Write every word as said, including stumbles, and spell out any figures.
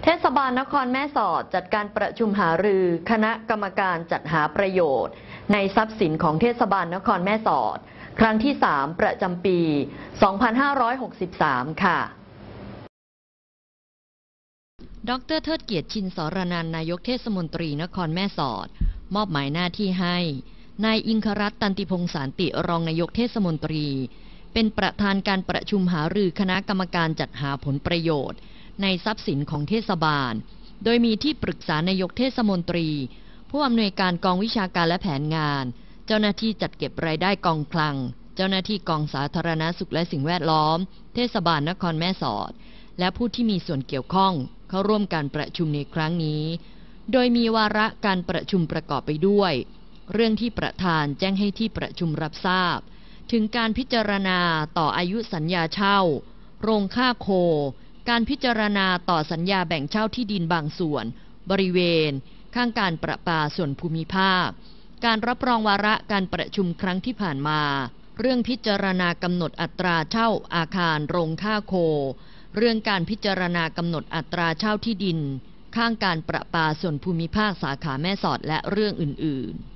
เทศบาลนครแม่สอดจัดการประชุมหารือคณะกรรมการจัดหาประโยชน์ในทรัพย์สินของเทศบาลนครแม่สอดครั้งที่สามประจำปี สองพันห้าร้อยหกสิบสาม ค่ะดร.เทิดเกียรติชินสรนันท์นายกเทศมนตรีนครแม่สอดมอบหมายหน้าที่ให้นายอิงครัตน์ ตันติพงษ์สานติรองนายกเทศมนตรีเป็นประธานการประชุมหารือคณะกรรมการจัดหาผลประโยชน์ในทรัพย์สินของเทศบาลโดยมีที่ปรึกษานายกเทศมนตรีผู้อำนวยการกองวิชาการและแผนงานเจ้าหน้าที่จัดเก็บรายได้กองคลังเจ้าหน้าที่กองสาธารณสุขและสิ่งแวดล้อมเทศบาลนครแม่สอดและผู้ที่มีส่วนเกี่ยวข้องเข้าร่วมการประชุมในครั้งนี้โดยมีวาระการประชุมประกอบไปด้วยเรื่องที่ประธานแจ้งให้ที่ประชุมรับทราบถึงการพิจารณาต่ออายุสัญญาเช่าโรงฆ่าโคการพิจารณาต่อสัญญาแบ่งเช่าที่ดินบางส่วนบริเวณข้างการประปาส่วนภูมิภาคการรับรองวาระการประชุมครั้งที่ผ่านมาเรื่องพิจารณากำหนดอัตราเช่าอาคารโรงฆ่าโคเรื่องการพิจารณากำหนดอัตราเช่าที่ดินข้างการประปาส่วนภูมิภาคสาขาแม่สอดและเรื่องอื่นๆ